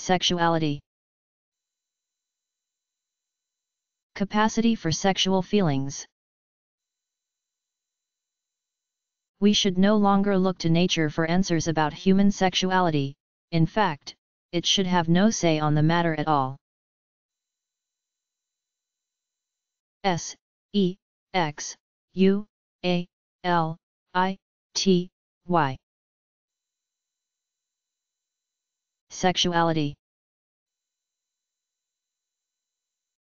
Sexuality. Capacity for sexual feelings. We should no longer look to nature for answers about human sexuality. In fact, it should have no say on the matter at all. Sexuality. Sexuality.